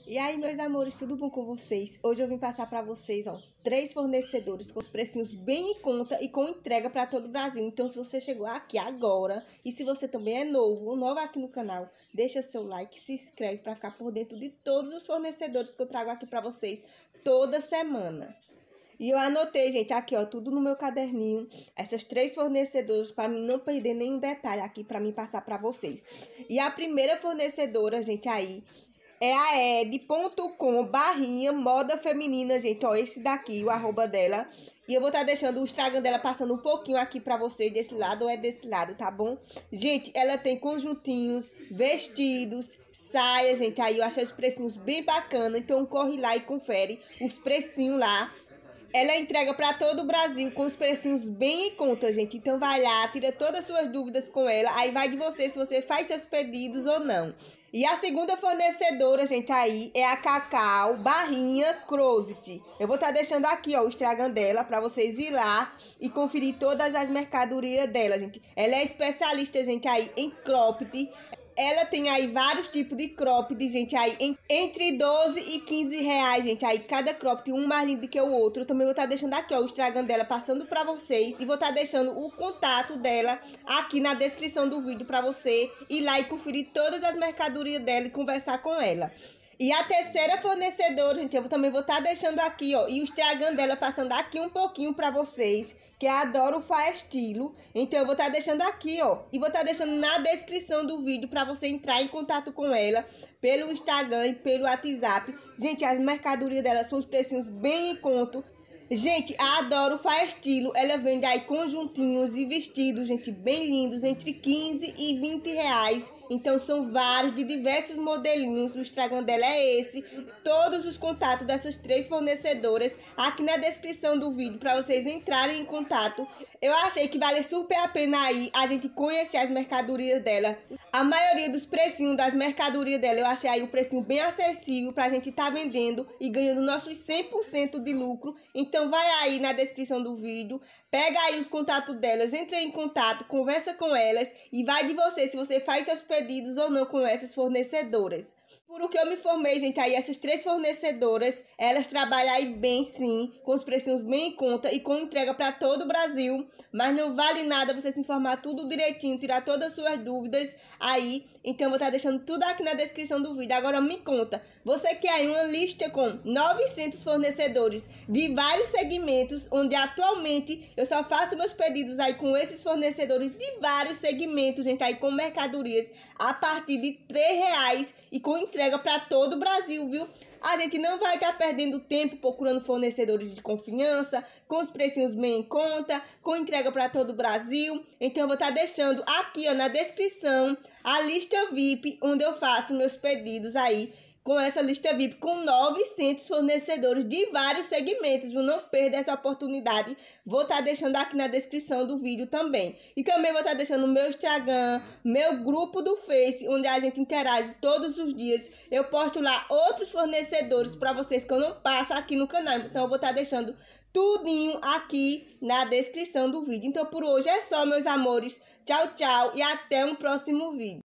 E aí, meus amores, tudo bom com vocês? Hoje eu vim passar para vocês, 3 fornecedores com os precinhos bem em conta e com entrega para todo o Brasil. Então, se você chegou aqui agora e se você também é novo ou nova aqui no canal, deixa seu like, se inscreve para ficar por dentro de todos os fornecedores que eu trago aqui para vocês toda semana. E eu anotei, gente, aqui, tudo no meu caderninho, essas 3 fornecedoras, para mim não perder nenhum detalhe aqui, para mim passar para vocês. E a primeira fornecedora, gente, aí, é a ed.com/moda feminina, gente, esse daqui, o arroba dela. E eu vou estar deixando o Instagram dela passando um pouquinho aqui pra vocês, desse lado ou é desse lado, tá bom? Gente, ela tem conjuntinhos, vestidos, saia, gente, aí eu achei os precinhos bem bacana, então corre lá e confere os precinhos lá. Ela entrega para todo o Brasil com os precinhos bem em conta, gente. Então vai lá, tira todas as suas dúvidas com ela. Aí vai de você se você faz seus pedidos ou não. E a segunda fornecedora, gente, aí é a Cacau/Crozet. Eu vou estar deixando aqui, o Instagram dela para vocês ir lá e conferir todas as mercadorias dela, gente. Ela é especialista, gente, aí em cropped. Ela tem aí vários tipos de cropped, gente, aí entre 12 e 15 reais, gente, aí cada cropped um mais lindo que o outro. Eu também vou estar deixando aqui, o Instagram dela passando pra vocês e vou estar deixando o contato dela aqui na descrição do vídeo pra você ir lá e conferir todas as mercadorias dela e conversar com ela. E a terceira fornecedora, gente, eu também vou estar deixando aqui, e o Instagram dela passando aqui um pouquinho pra vocês, que é Adoro Faz Estilo. Então eu vou estar deixando aqui, e vou estar deixando na descrição do vídeo pra você entrar em contato com ela pelo Instagram e pelo WhatsApp. Gente, as mercadorias dela são os precinhos bem em conta. Gente, a Adoro Faz Estilo, ela vende aí conjuntinhos e vestidos, gente, bem lindos, entre 15 e 20 reais. Então são vários, de diversos modelinhos. O Instagram dela é esse. Todos os contatos dessas 3 fornecedoras aqui na descrição do vídeo para vocês entrarem em contato. Eu achei que vale super a pena aí a gente conhecer as mercadorias dela. A maioria dos precinhos das mercadorias dela, eu achei aí o precinho bem acessível pra gente estar vendendo e ganhando nossos 100% de lucro. Então vai aí na descrição do vídeo, pega aí os contatos delas, entra em contato, conversa com elas e vai de você se você faz seus pedidos ou não com essas fornecedoras. Por o que eu me informei, gente, aí essas 3 fornecedoras, elas trabalham aí bem sim, com os precinhos bem em conta e com entrega para todo o Brasil, mas não vale nada você se informar tudo direitinho, tirar todas as suas dúvidas aí, então eu vou estar deixando tudo aqui na descrição do vídeo. Agora me conta, você quer aí uma lista com 900 fornecedores de vários segmentos, onde atualmente eu só faço meus pedidos aí com esses fornecedores de vários segmentos, gente, aí com mercadorias a partir de R$3 e com entrega para todo o Brasil, viu? A gente não vai estar perdendo tempo procurando fornecedores de confiança, com os precinhos bem em conta, com entrega para todo o Brasil. Então eu vou estar deixando aqui, na descrição a lista VIP, onde eu faço meus pedidos aí, com essa lista VIP, com 900 fornecedores de vários segmentos, viu? Não perda essa oportunidade. Vou estar deixando aqui na descrição do vídeo também. E também vou estar deixando o meu Instagram, meu grupo do Face, onde a gente interage todos os dias. Eu posto lá outros fornecedores para vocês que eu não passo aqui no canal. Então eu vou estar deixando tudinho aqui na descrição do vídeo. Então por hoje é só, meus amores. Tchau, tchau e até um próximo vídeo.